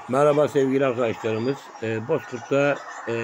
Merhaba sevgili arkadaşlarımız. Bozkurt'ta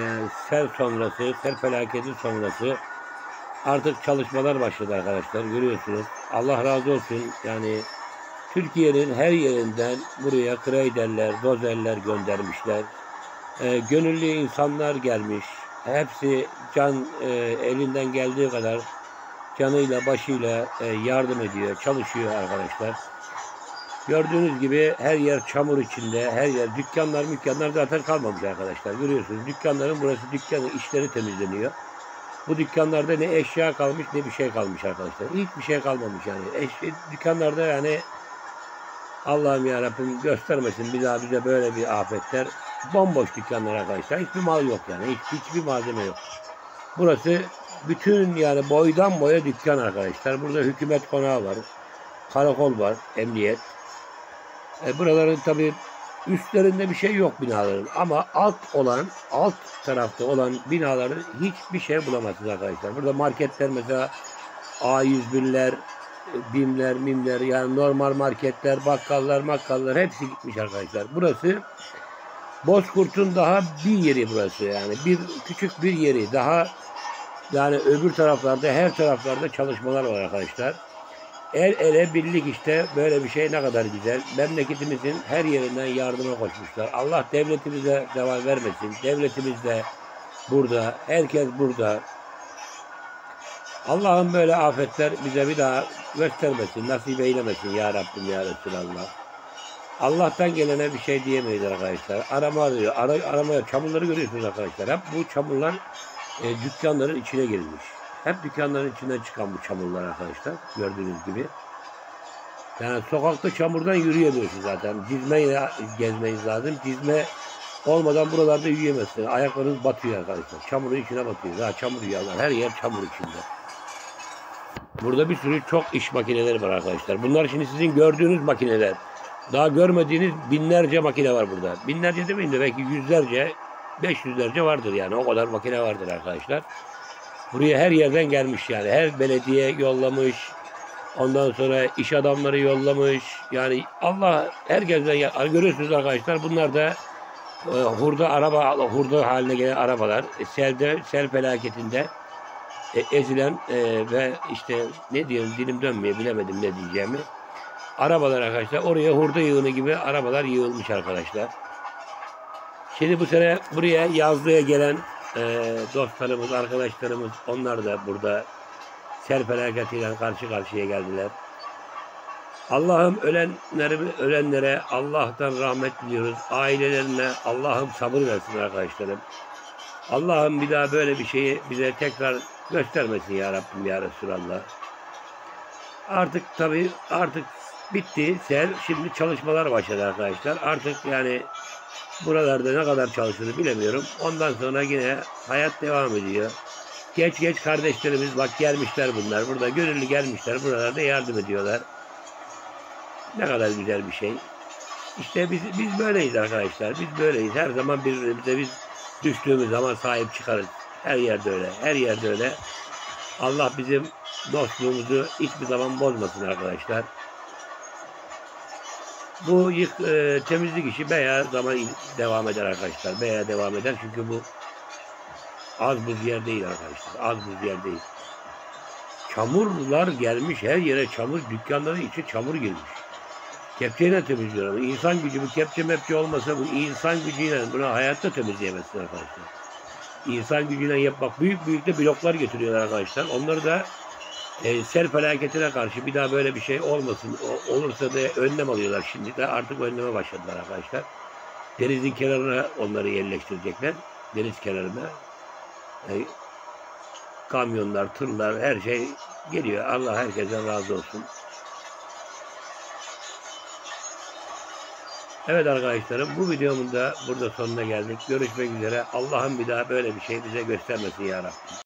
sel felaketi sonrası artık çalışmalar başladı arkadaşlar. Görüyorsunuz. Allah razı olsun. Yani Türkiye'nin her yerinden buraya kreyderler, dozerler göndermişler. Gönüllü insanlar gelmiş. Hepsi elinden geldiği kadar canıyla başıyla yardım ediyor, çalışıyor arkadaşlar. Gördüğünüz gibi her yer çamur içinde, her yer dükkanlar zaten kalmamış arkadaşlar. Görüyorsunuz dükkanların burası dükkanın işleri temizleniyor. Bu dükkanlarda ne eşya kalmış ne bir şey kalmış arkadaşlar. Hiçbir şey kalmamış yani. Dükkanlarda yani Allah'ım ya Rabbim göstermesin bir daha bize böyle bir afetler. Bomboş dükkanlar arkadaşlar. Hiçbir mal yok yani. Hiçbir malzeme yok. Burası bütün yani boydan boya dükkan arkadaşlar. Burada hükümet konağı var. Karakol var, emniyet. Buraların tabii üstlerinde bir şey yok binaların ama alt tarafta olan binaların hiçbir şey bulamazsınız arkadaşlar. Burada marketler mesela A101'ler, BİM'ler, MİM'ler yani normal marketler, bakkallar hepsi gitmiş arkadaşlar. Burası Bozkurt'un daha bir yeri burası yani küçük bir yeri daha yani öbür taraflarda her taraflarda çalışmalar var arkadaşlar. El ele birlik işte böyle bir şey ne kadar güzel. Memleketimizin her yerinden yardıma koşmuşlar. Allah devletimize zeval vermesin. Devletimiz de burada. Herkes burada. Allah'ım böyle afetler bize bir daha göstermesin. Nasip eylemesin ya Rabbim ya Resulallah. Allah'tan gelene bir şey diyemeyiz arkadaşlar. Arama arıyor. Aramaya çamurları görüyorsunuz arkadaşlar. Hep bu çamurlar dükkanların içine girmiş. Hep dükkanların içinden çıkan bu çamurlar arkadaşlar. Gördüğünüz gibi. Yani sokakta çamurdan yürüyemiyorsun zaten. Cizmeyle gezmeniz lazım. Cizme olmadan buralarda yürüyemezsin. Ayaklarınız batıyor arkadaşlar. Çamurun içine batıyor. Daha çamur yağlar. Her yer çamur içinde. Burada bir sürü çok iş makineleri var arkadaşlar. Bunlar şimdi sizin gördüğünüz makineler. Daha görmediğiniz binlerce makine var burada. Binlerce demeyeyim de belki yüzlerce, 500'lerce vardır yani. O kadar makine vardır arkadaşlar. Buraya her yerden gelmiş yani. Her belediye yollamış. Ondan sonra iş adamları yollamış. Yani Allah herkesten görüyorsunuz arkadaşlar. Bunlar da hurda haline gelen arabalar. Sel felaketinde ezilen ve işte ne diyorum dilim dönmüyor bilemedim ne diyeceğimi. Arabalar arkadaşlar. Oraya hurda yığını gibi arabalar yığılmış arkadaşlar. Şimdi bu sene buraya yazlığa gelen dostlarımız, arkadaşlarımız onlar da burada sel felaketiyle karşı karşıya geldiler. Allah'ım ölenlere Allah'tan rahmet diliyoruz. Ailelerine Allah'ım sabır versin arkadaşlarım. Allah'ım bir daha böyle bir şeyi bize tekrar göstermesin ya Rabbim ya Resulallah. Artık bitti sel. Şimdi çalışmalar başladı arkadaşlar. Artık yani buralarda ne kadar çalışılır bilemiyorum. Ondan sonra yine hayat devam ediyor. Geç kardeşlerimiz bak gelmişler bunlar. Burada gönüllü gelmişler. Buralarda yardım ediyorlar. Ne kadar güzel bir şey. İşte biz böyleyiz arkadaşlar. Biz böyleyiz. Her zaman birbirimize biz düştüğümüz zaman sahip çıkarız. Her yerde öyle. Her yerde öyle. Allah bizim dostluğumuzu hiçbir zaman bozmasın arkadaşlar. Bu temizlik işi bayağı zaman devam eder arkadaşlar. Bayağı devam eder. Çünkü bu az buz yer değil arkadaşlar. Az buz yer değil. Çamurlar gelmiş. Her yere çamur. Dükkanların içi çamur girmiş. Kepçeyle temizliyorlar. İnsan gücü bu kepçe olmasa bu insan gücüyle bunu hayatta temizleyemezsin arkadaşlar. İnsan gücüyle yapmak büyük de bloklar getiriyorlar arkadaşlar. Onları da sel felaketine karşı bir daha böyle bir şey olmasın. Olursa da önlem alıyorlar. Şimdi de artık önleme başladılar arkadaşlar. Denizin kenarına onları yerleştirecekler. Deniz kenarına. Kamyonlar, tırlar her şey geliyor. Allah herkesten razı olsun. Evet arkadaşlarım bu videomun da burada sonuna geldik. Görüşmek üzere. Allah'ım bir daha böyle bir şey bize göstermesin ya Rabbim.